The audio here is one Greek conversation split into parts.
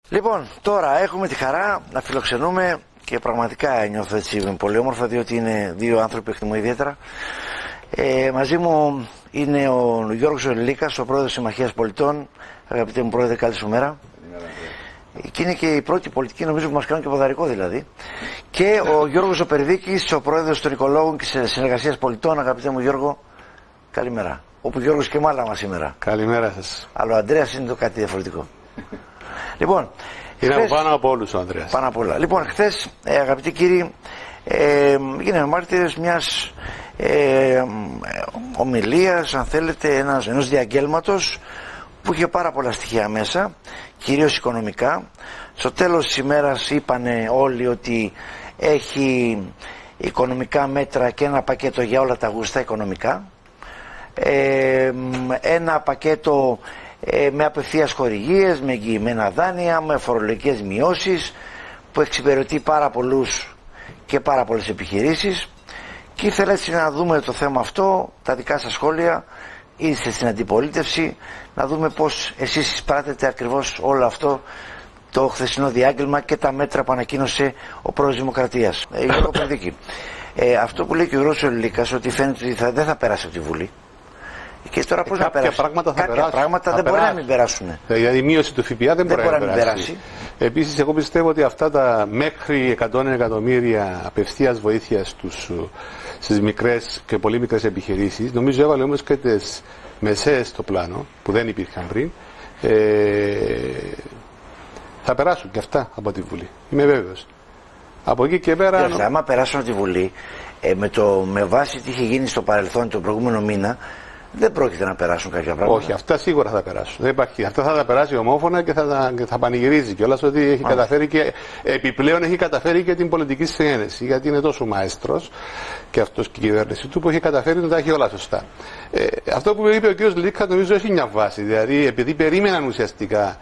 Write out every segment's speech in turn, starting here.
Λοιπόν, τώρα έχουμε τη χαρά να φιλοξενούμε και πραγματικά νιώθω έτσι πολύ όμορφα, διότι είναι δύο άνθρωποι που εκτιμώ ιδιαίτερα. Μαζί μου είναι ο Γιώργος Λίκας, ο πρόεδρος της Συμμαχίας Πολιτών. Αγαπητέ μου πρόεδρε, καλή σου μέρα. Και είναι και η πρώτη πολιτική, νομίζω, που μας κάνουν και ποδαρικό δηλαδή. Και ο Γιώργος ο Περδίκης, ο πρόεδρος των Οικολόγων και Συνεργασίας Πολιτών. Αγαπητέ μου Γιώργο, καλημέρα. Όπου Γιώργος και μάλαμα σήμερα. Καλημέρα σας. Αλλά ο Ανδρέας είναι το κάτι διαφορετικό. Λοιπόν, είναι πάνω από όλους ο Ανδρέας. Πάνω από όλα. Λοιπόν, χθες, αγαπητοί κύριοι, γίναμε μάρτυρες μιας ομιλίας, αν θέλετε, ενός διαγγέλματος που είχε πάρα πολλά στοιχεία μέσα, κυρίως οικονομικά. Στο τέλος της ημέρας είπανε όλοι ότι έχει οικονομικά μέτρα και ένα πακέτο για όλα τα γουστά οικονομικά. Ένα πακέτο με απευθείας χορηγίες, με εγγυημένα δάνεια, με φορολογικές μειώσεις, που εξυπηρετεί πάρα πολλούς και πάρα πολλές επιχειρήσεις. Και ήθελα έτσι να δούμε το θέμα αυτό, τα δικά σας σχόλια. Είστε στην αντιπολίτευση, να δούμε πώς εσείς εισπράτετε ακριβώς όλο αυτό το χθεσινό διάγγελμα και τα μέτρα που ανακοίνωσε ο πρόεδρος Δημοκρατίας. Γιώργο Περδίκη, αυτό που λέει και ο Γιώργος Λίκας, ότι φαίνεται ότι δεν θα περάσει από τη Βουλή. Και τώρα πώς να περάσει. Κάποια πράγματα δεν μπορεί να μην περάσουν. Για η μείωση του ΦΠΑ δεν μπορεί να μην περάσει. Επίσης, εγώ πιστεύω ότι αυτά τα μέχρι 100 εκατομμύρια απευθείας βοήθειας στις μικρές και πολύ μικρές επιχειρήσεις, νομίζω έβαλε όμως και τις μεσαίες στο πλάνο, που δεν υπήρχαν πριν, θα περάσουν και αυτά από τη Βουλή. Είμαι βέβαιος. Από εκεί και πέρα. Άμα περάσουν από τη Βουλή, με βάση τι είχε γίνει στο παρελθόν τον προηγούμενο μήνα, δεν πρόκειται να περάσουν κάποια πράγματα. Όχι, αυτά σίγουρα θα περάσουν. Δεν υπάρχει. Αυτά θα τα περάσει ομόφωνα και θα πανηγυρίζει κιόλας ότι έχει καταφέρει και επιπλέον έχει καταφέρει και την πολιτική συνένεση. Γιατί είναι τόσο μαέστρος και αυτός και η κυβέρνηση του που έχει καταφέρει να τα έχει όλα σωστά. Αυτό που είπε ο κ. Λίκα νομίζω έχει μια βάση. Δηλαδή, επειδή περίμεναν ουσιαστικά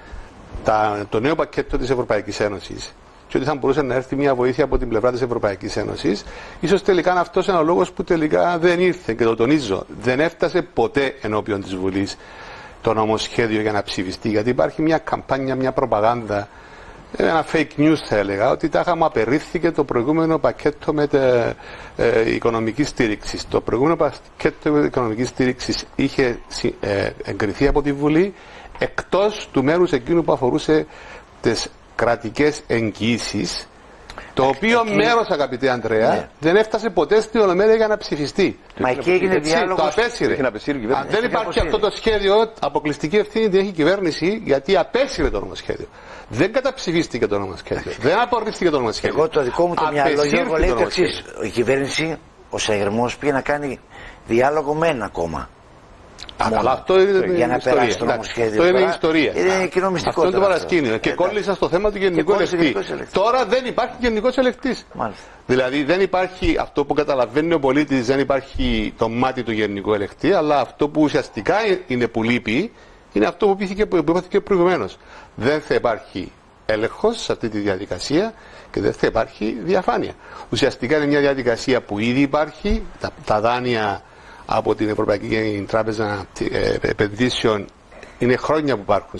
το νέο πακέτο της Ευρωπαϊκής Ένωσης και ότι θα μπορούσε να έρθει μια βοήθεια από την πλευρά της Ευρωπαϊκής Ένωσης, ίσως τελικά αυτός είναι ο λόγος που τελικά δεν ήρθε, και το τονίζω, δεν έφτασε ποτέ ενώπιον της Βουλής το νομοσχέδιο για να ψηφιστεί, γιατί υπάρχει μια καμπάνια, μια προπαγάνδα, ένα fake news θα έλεγα, ότι τάχα μου απερρίφθηκε το προηγούμενο πακέτο με οικονομική στήριξη. Το προηγούμενο πακέτο οικονομικής στήριξης είχε εγκριθεί από τη Βουλή, εκτός του μέρους εκείνου που αφορούσε τις κρατικές εγγυήσεις, το οποίο μέρος, αγαπητέ Ανδρέα, δεν έφτασε ποτέ στην Ολομέλεια για να ψηφιστεί. Μα εκεί έγινε διάλογος. Το απέσυρε. Αν δεν υπάρχει αυτό το σχέδιο, αποκλειστική ευθύνη την έχει η κυβέρνηση, γιατί απέσυρε το νομοσχέδιο. Δεν καταψηφίστηκε το νομοσχέδιο. Δεν απορρίφθηκε το νομοσχέδιο. Εγώ το δικό μου το μυαλό, Γιώργο, λέει το εξής. Η κυβέρνηση, ο Σαγερμός, πήγε να κάνει διάλογο με ένα κόμμα. Αλλά αυτό είναι για να περάσει το νομοσχέδιο. Αυτό είναι ιστορία. Είναι κοινό μυστικό. Αυτό είναι το παρασκήνιο. Και κόλλησα στο θέμα του γενικού ελεκτή. Τώρα δεν υπάρχει γενικός ελεκτής. Δηλαδή δεν υπάρχει αυτό που καταλαβαίνει ο πολίτης, δεν υπάρχει το μάτι του γενικού ελεκτή, αλλά αυτό που ουσιαστικά είναι που λείπει είναι αυτό που υπόθηκε προηγουμένως. Δεν θα υπάρχει έλεγχος σε αυτή τη διαδικασία και δεν θα υπάρχει διαφάνεια. Ουσιαστικά είναι μια διαδικασία που ήδη υπάρχει, τα δάνεια από την Ευρωπαϊκή Τράπεζα Επενδύσεων είναι χρόνια που υπάρχουν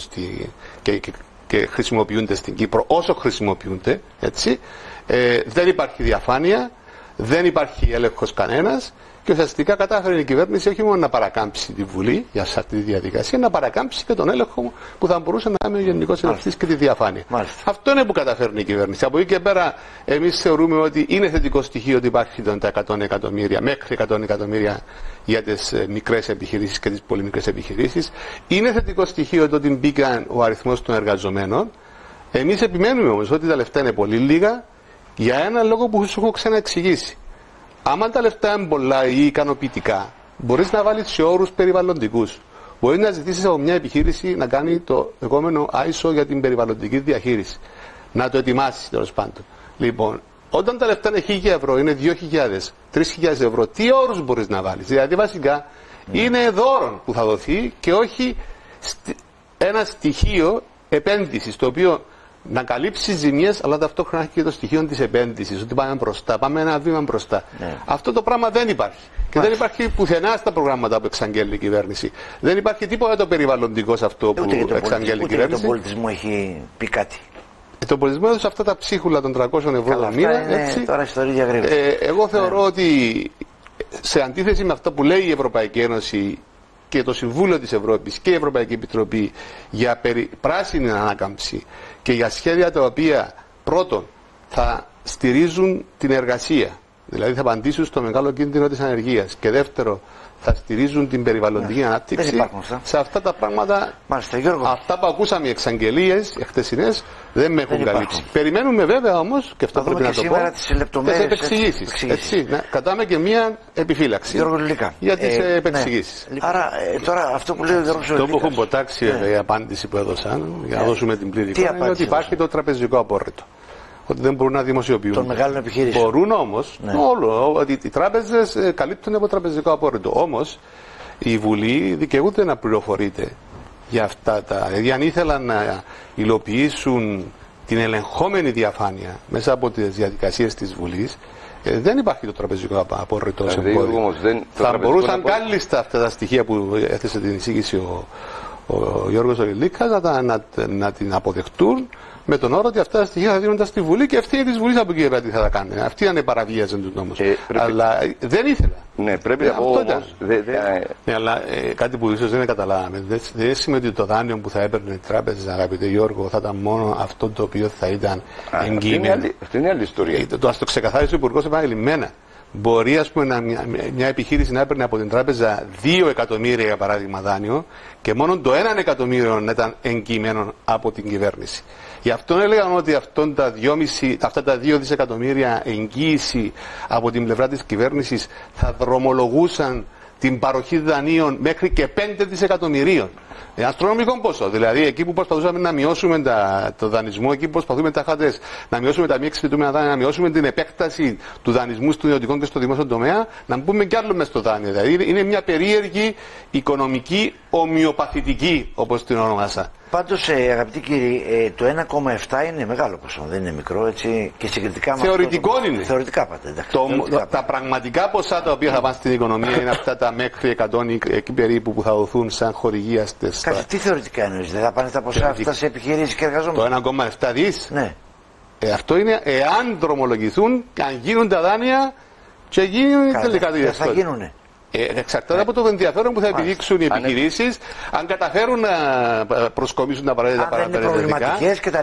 και χρησιμοποιούνται στην Κύπρο, όσο χρησιμοποιούνται, έτσι. Δεν υπάρχει διαφάνεια, δεν υπάρχει έλεγχος κανένας και ουσιαστικά κατάφερε η κυβέρνηση όχι μόνο να παρακάμψει τη Βουλή για αυτή τη διαδικασία, να παρακάμψει και τον έλεγχο που θα μπορούσε να κάνει ο Γενικός Ελεκτής και τη διαφάνεια. Αυτό είναι που καταφέρνει η κυβέρνηση. Από εκεί και πέρα, εμείς θεωρούμε ότι είναι θετικό στοιχείο ότι υπάρχει τα 100 εκατομμύρια, μέχρι 100 εκατομμύρια για τις μικρές επιχειρήσεις και τις πολύ μικρές επιχειρήσεις. Είναι θετικό στοιχείο το ότι μπήκαν ο αριθμός των εργαζομένων. Εμείς επιμένουμε όμως ότι τα λεφτά είναι πολύ λίγα για ένα λόγο που σου έχω ξαναεξηγήσει. Άμα τα λεφτά είναι πολλά ή ικανοποιητικά, μπορείς να βάλεις σε όρους περιβαλλοντικούς. Μπορείς να ζητήσεις από μια επιχείρηση να κάνει το λεγόμενο ISO για την περιβαλλοντική διαχείριση. Να το ετοιμάσεις τέλος πάντων. Λοιπόν, όταν τα λεφτά είναι 1.000 ευρώ, είναι 2.000, 3.000 ευρώ, τι όρους μπορείς να βάλεις? Δηλαδή βασικά είναι δώρο που θα δοθεί και όχι ένα στοιχείο επένδυσης, το οποίο να καλύψει ζημιές, αλλά ταυτόχρονα έχει και το στοιχείο της επένδυσης, ότι πάμε μπροστά, πάμε ένα βήμα μπροστά. Αυτό το πράγμα δεν υπάρχει. Και δεν υπάρχει πουθενά στα προγράμματα που εξαγγέλει η κυβέρνηση. Δεν υπάρχει τίποτα το περιβαλλοντικό σε αυτό που εξαγγέλει η κυβέρνηση. Ούτε για τον πολιτισμό έχει πει κάτι. Το πολιτισμό σε αυτά τα ψίχουλα των 300 ευρώ το μήνα. Τώρα ιστορία γρήγορα. Εγώ θεωρώ ότι σε αντίθεση με αυτό που λέει η Ευρωπαϊκή Ένωση και το Συμβούλιο της Ευρώπης και η Ευρωπαϊκή Επιτροπή για πράσινη ανάκαμψη και για σχέδια τα οποία πρώτον θα στηρίζουν την εργασία, δηλαδή θα απαντήσουν στο μεγάλο κίνδυνο της ανεργίας, και δεύτερο θα στηρίζουν την περιβαλλοντική ανάπτυξη. Σε αυτά τα πράγματα, αυτά που ακούσαμε οι εξαγγελίες εχθεσινές δεν με έχουν καλύψει. Περιμένουμε βέβαια όμως, και αυτό πρέπει να το πω, τις επεξηγήσεις. Κατάμε και μία επιφύλαξη για τις επεξηγήσεις. Άρα τώρα αυτό που λέει ο Γιώργος Λυκάς. Το που έχουν ποτάξει η απάντηση που έδωσαν, για να δώσουμε την πλήρη εικόνα, είναι ότι υπάρχει το τραπεζικό απόρριτο. Ότι δεν μπορούν να δημοσιοποιούν. Των μεγάλων επιχειρήσεων. Μπορούν όμως, ότι οι τράπεζες καλύπτουν από τραπεζικό απόρριτο. Όμως η Βουλή δικαιούται να πληροφορείται για αυτά τα. Δηλαδή, αν ήθελαν να υλοποιήσουν την ελεγχόμενη διαφάνεια μέσα από τις διαδικασίες της Βουλής, δεν υπάρχει το τραπεζικό απόρριτο σε εμπόδιο. Θα μπορούσαν κάλλιστα αυτά τα στοιχεία που έθεσε την εισήγηση ο Γιώργος Λυκάς να την αποδεχτούν, με τον όρο ότι αυτά τα στοιχεία θα δίνονταν στη Βουλή και ευθύνη της Βουλής από εκεί πέρα τι θα τα κάνουν. Αυτοί είναι παραβίαζαν του νόμου. Αλλά δεν ήθελα. Ναι, πρέπει να πω όμως. Ναι, αλλά κάτι που ίσως δεν καταλάβαμε. Δεν σημαίνει ότι το δάνειο που θα έπαιρνε η τράπεζα, αγαπητέ Γιώργο, θα ήταν μόνο αυτό το οποίο θα ήταν εγγυημένο. Αυτή είναι άλλη ιστορία. Ας το ξεκαθάρισε ο Υπουργός επανειλημμένα. Μπορεί, ας πούμε, μια επιχείρηση να έπαιρνε από την τράπεζα 2 εκατομμύρια για παράδειγμα δάνειο και μόνο το 1 εκατομμύριο να ήταν εγγυημένο από την κυβέρνηση. Γι' αυτό έλεγαν ότι αυτά τα 2 δισεκατομμύρια εγγύηση από την πλευρά της κυβέρνησης θα δρομολογούσαν την παροχή δανείων μέχρι και 5 δισεκατομμυρίων. Αστρονομικό ποσό. Δηλαδή, εκεί που προσπαθούσαμε να μειώσουμε το δανεισμό, εκεί που προσπαθούμε να μειώσουμε τα μη εξυπηρετούμενα δάνεια, να μειώσουμε την επέκταση του δανεισμού στο ιδιωτικό και στο δημόσιο τομέα, να μπούμε κι άλλο μες στο δάνειο. Δηλαδή, είναι μια περίεργη οικονομική ομοιοπαθητική, όπως την ονομάσα. Πάντως, αγαπητοί κύριοι, το 1,7 είναι μεγάλο ποσό, δεν είναι μικρό, έτσι, και συγκριτικά με θεωρητικό αυτό, είναι. Θεωρητικά πάτε. Τα πραγματικά ποσά τα οποία θα πάνε στην οικονομία είναι αυτά τα μέχρι 100 εκεί περίπου που θα δοθούν σαν χορηγία στις. Τι θεωρητικά εννοείς, δεν θα πάνε τα ποσά αυτά σε επιχειρήσεις και εργαζόμενους? Το 1,7 δις. Ναι. Αυτό είναι εάν δρομολογηθούν, αν γίνουν τα δάνεια και γίνουν τελικά τη θα γίνουνε. Εξαρτάται από το ενδιαφέρον που θα επιδείξουν οι επιχειρήσεις, αν καταφέρουν να προσκομίσουν τα απαραίτητα παραπεραιωτικά.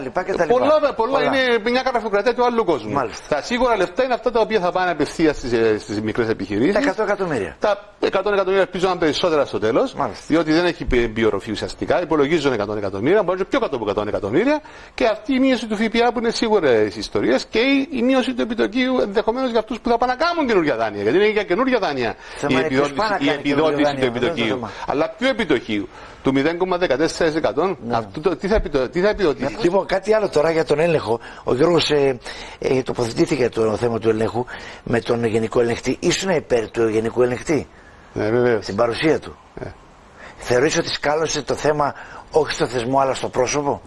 Πολλά είναι μια γραφειοκρατία του άλλου κόσμου. Μάλιστα. Τα σίγουρα λεφτά είναι αυτά τα οποία θα πάνε απευθείας στις μικρές επιχειρήσεις. Τα 100 εκατομμύρια. Τα 100 εκατομμύρια ελπίζω να είναι περισσότερα στο τέλος, διότι δεν έχει μπει οροφή ουσιαστικά. Υπολογίζουν 100 εκατομμύρια, μπορεί πιο κάτω από 100 εκατομμύρια, και αυτή η μείωση του ΦΠΑ που είναι σίγουρες ιστορίες και η μείωση του επιτοκίου ενδεχομένως για αυτούς που θα πάνε να κάνουν καινούργια δάνεια. Γιατί είναι για καινούργια δάνεια η επιδότηση του επιτοκίου. Αλλά ποιο επιτοκίου? Του 0,14%. Τι θα επιδοτήσει? Λοιπόν, κάτι άλλο τώρα για τον έλεγχο. Ο Γιώργος τοποθετήθηκε το θέμα του ελέγχου με τον Γενικό Ελεγχτή. Ήσουν υπέρ του Γενικού Ελεγχτή? Ναι, βεβαίως. Στην παρουσία του. Θεωρείς ότι σκάλωσε το θέμα όχι στο θεσμό αλλά στο πρόσωπο?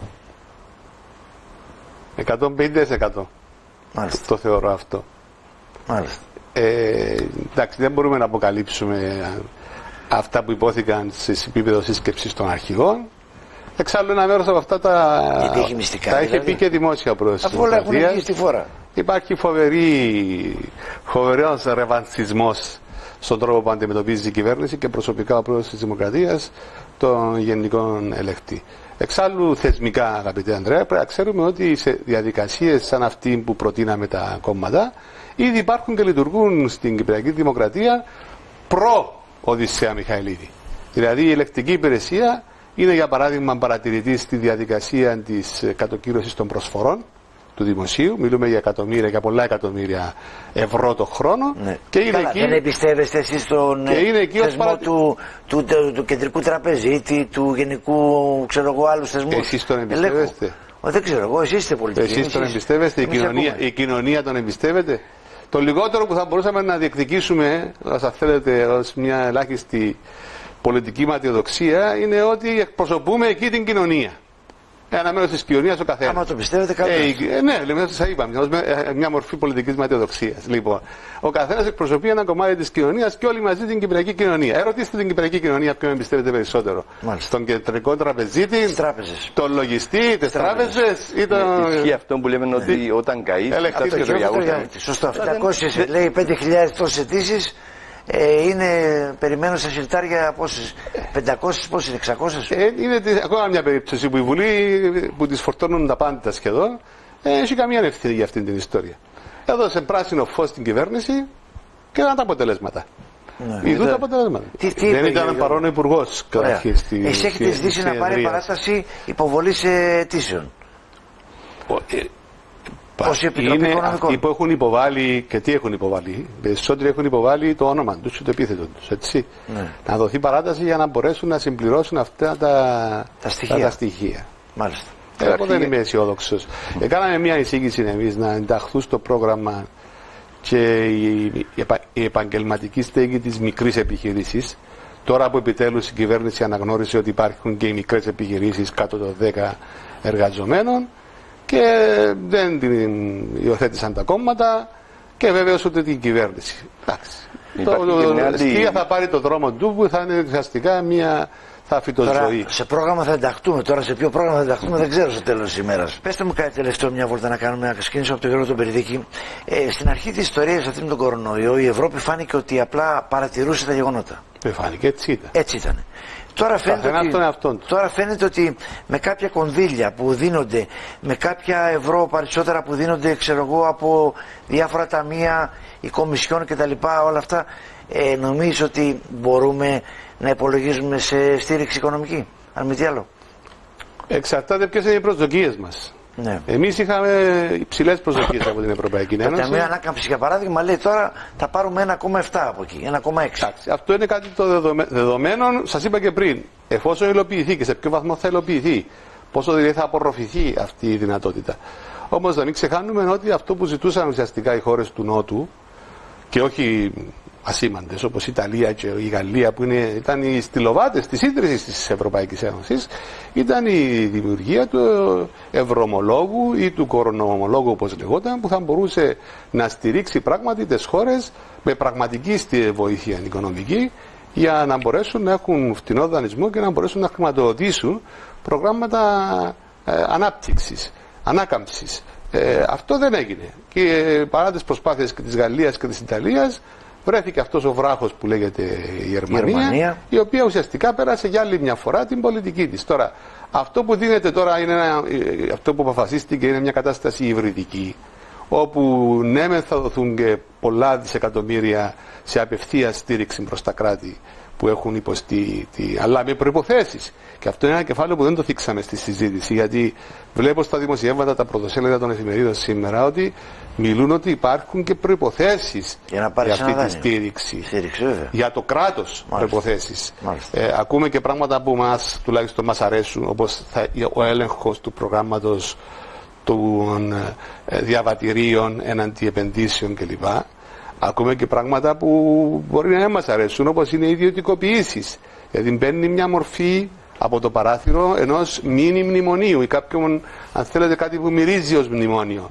150%. Μάλιστα. Το θεωρώ αυτό. Μάλιστα. Εντάξει, δεν μπορούμε να αποκαλύψουμε αυτά που υπόθηκαν σε επίπεδο σύσκεψης των αρχηγών. Εξάλλου ένα μέρος από αυτά τα είχε πει και δημόσια προς αφού όλα έχουν βγει στη φόρα. Υπάρχει φοβερός ρεβανσισμός στον τρόπο που αντιμετωπίζει η κυβέρνηση και προσωπικά ο πρόεδρος της Δημοκρατίας τον Γενικό Ελεγχτή. Εξάλλου θεσμικά, αγαπητέ Ανδρέα, πρέπει να ξέρουμε ότι σε διαδικασίες σαν αυτή που προτείναμε τα κόμματα ήδη υπάρχουν και λειτουργούν στην Κυπριακή Δημοκρατία προ-Οδυσσέα Μιχαηλίδη. Δηλαδή η ελεκτική υπηρεσία είναι για παράδειγμα παρατηρητή στη διαδικασία της κατοκύρωσης των προσφορών του δημοσίου. Μιλούμε για εκατομμύρια, για πολλά εκατομμύρια ευρώ το χρόνο. Ναι. Και είναι εκεί, δεν εμπιστεύεστε εσείς στον θεσμό του κεντρικού τραπεζίτη, του γενικού, ξέρω εγώ, άλλους θεσμούς? Εσείς τον εμπιστεύεστε? Δεν ξέρω εγώ, εσείς είστε πολιτικοί. Εσείς τον εμπιστεύεστε, η κοινωνία τον εμπιστεύεται? Το λιγότερο που θα μπορούσαμε να διεκδικήσουμε, αν θέλετε, ως μια ελάχιστη πολιτική ματιοδοξία, είναι ότι εκπροσωπούμε εκεί την κοινωνία. ένα μέρος της κοινωνίας ο καθένας. Άμα το πιστεύετε, καλά. Ναι, σας είπαμε, μια μορφή πολιτικής ματαιοδοξίας. Λοιπόν, ο καθένας εκπροσωπεί ένα κομμάτι της κοινωνίας και όλοι μαζί την κυπριακή κοινωνία. Ερωτήστε την κυπριακή κοινωνία ποιον εμπιστεύετε περισσότερο. Μάλιστα. Τον κεντρικό τραπεζίτη, τον λογιστή, τις τράπεζες ή τον. Ισχύει αυτό που λέμε ότι όταν καεί. Σωστό. 700 λέει 5.000 τόσες αιτήσεις. Περιμένω στα συρτάρια πόσες, 500, πόσες είναι, 600. Είναι ακόμα μια περίπτωση που η Βουλή, που τις φορτώνουν τα πάντα σχεδόν, έχει καμία ευθύνη για αυτήν την ιστορία. Έδωσε πράσινο φως στην κυβέρνηση και ήταν τα αποτελέσματα. Είδουν τα αποτελέσματα. Δεν ήταν παρόν ο Υπουργός. Εσύ έχετε ζητήσει να πάρει παράταση υποβολής αιτήσεων. Είναι αυτοί που έχουν υποβάλει και τι έχουν υποβάλει. Περισσότεροι έχουν υποβάλει το όνομα τους και το επίθετο τους. Έτσι. Να δοθεί παράταση για να μπορέσουν να συμπληρώσουν αυτά τα στοιχεία. Μάλιστα. Εγώ δεν είμαι αισιόδοξος. Κάναμε μια εισήγηση εμείς να ενταχθούν στο πρόγραμμα και η επαγγελματική στέγη της μικρής επιχειρήσης. Τώρα που επιτέλους η κυβέρνηση αναγνώρισε ότι υπάρχουν και οι μικρές επιχειρήσεις κάτω των 10 εργαζομένων. Και δεν την υιοθέτησαν τα κόμματα και βέβαιως ούτε την κυβέρνηση. Το Σκία θα πάρει το δρόμο του που θα είναι ουσιαστικά μια θαφιτοζωή. Σε πρόγραμμα θα ενταχτούμε. Τώρα σε ποιο πρόγραμμα θα ενταχτούμε δεν ξέρω στο τέλος της ημέρας. Πέστε μου κάτι τελευταίο, μια βόλτα να κάνουμε, να ξεκινήσω από τον Γιώργο τον Περιδίκη. Στην αρχή της ιστορίας αυτήν τον κορονοϊό η Ευρώπη φάνηκε ότι απλά παρατηρούσε τα γεγονότα. Φάνηκε, έτσι ήταν. Έτσι ήταν. Τώρα φαίνεται ότι με κάποια κονδύλια που δίνονται, με κάποια ευρώ περισσότερα που δίνονται, ξέρω εγώ, από διάφορα ταμεία, η Κομισιόν κτλ. Όλα αυτά, νομίζω ότι μπορούμε να υπολογίζουμε σε στήριξη οικονομική, αν μη τι άλλο. Εξαρτάται ποιες είναι οι προσδοκίες μας. Ναι. Εμείς είχαμε υψηλές προσδοκίες από την Ευρωπαϊκή Ένωση. Το Ταμείο Ανάκαμψης, για παράδειγμα, λέει τώρα θα πάρουμε 1,7 από εκεί, 1,6. Αυτό είναι κάτι το δεδομένο, σας είπα και πριν. Εφόσον υλοποιηθεί και σε ποιο βαθμό θα υλοποιηθεί, πόσο δηλαδή θα απορροφηθεί αυτή η δυνατότητα. Όμως να μην ξεχάνουμε ότι αυτό που ζητούσαν ουσιαστικά οι χώρες του Νότου, και όχι ασήμαντες όπως η Ιταλία και η Γαλλία που ήταν οι στυλοβάτες της ίδρυσης της Ευρωπαϊκής Ένωσης, ήταν η δημιουργία του ευρωομολόγου ή του κορονοομολόγου όπως λεγόταν, που θα μπορούσε να στηρίξει πράγματι τις χώρες με πραγματική βοήθεια οικονομική για να μπορέσουν να έχουν φτηνό δανεισμό και να μπορέσουν να χρηματοδοτήσουν προγράμματα ανάπτυξης, ανάκαμψης. Αυτό δεν έγινε και παρά τις προσπάθειες και της Γαλλίας και της Ιταλίας βρέθηκε αυτός ο βράχος που λέγεται η Γερμανία, η οποία ουσιαστικά πέρασε για άλλη μια φορά την πολιτική της. Τώρα, αυτό που δίνεται τώρα είναι αυτό που αποφασίστηκε είναι μια κατάσταση υβριδική, όπου ναι θα δοθούν και πολλά δισεκατομμύρια σε απευθείας στήριξη προς τα κράτη που έχουν υποστεί, αλλά με προϋποθέσεις. Και αυτό είναι ένα κεφάλαιο που δεν το θίξαμε στη συζήτηση, γιατί βλέπω στα δημοσιεύματα, τα πρωτοσέλιδα των εφημερίδων σήμερα, ότι μιλούν ότι υπάρχουν και προϋποθέσεις για αυτή τη στήριξη. Για το κράτος προϋποθέσεις. Ακούμε και πράγματα που τουλάχιστον μας αρέσουν, όπως ο έλεγχος του προγράμματος των διαβατηρίων εναντί επενδύσεων κλπ. Ακούμε και πράγματα που μπορεί να μας αρέσουν, όπως είναι οι ιδιωτικοποιήσεις. Δηλαδή μπαίνει μια μορφή από το παράθυρο ενός μίνι μνημονίου ή κάποιον, αν θέλετε, κάτι που μυρίζει ως μνημόνιο.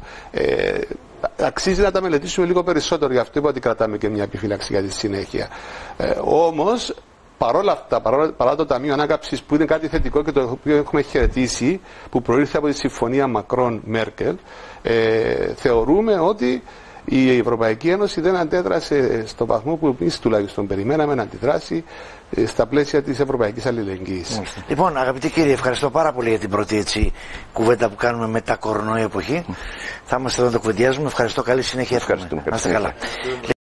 Αξίζει να τα μελετήσουμε λίγο περισσότερο, γι' αυτό είπα ότι κρατάμε και μια επιφύλαξη για τη συνέχεια. Όμως, παρόλα αυτά, παρά το Ταμείο Ανάκαμψης που είναι κάτι θετικό και το οποίο έχουμε χαιρετήσει, που προήλθε από τη συμφωνία Μακρόν-Μέρκελ, θεωρούμε ότι η Ευρωπαϊκή Ένωση δεν αντέδρασε στο βαθμό που εμείς τουλάχιστον περιμέναμε να αντιδράσει στα πλαίσια της Ευρωπαϊκής Αλληλεγγύης. Λοιπόν, αγαπητοί κύριοι, ευχαριστώ πάρα πολύ για την πρώτη κουβέντα που κάνουμε μετά κορονοϊό εποχή. Θα είμαστε εδώ να το κουβεντιάζουμε. Ευχαριστώ, καλή συνέχεια. Ευχαριστούμε. Να είστε καλά.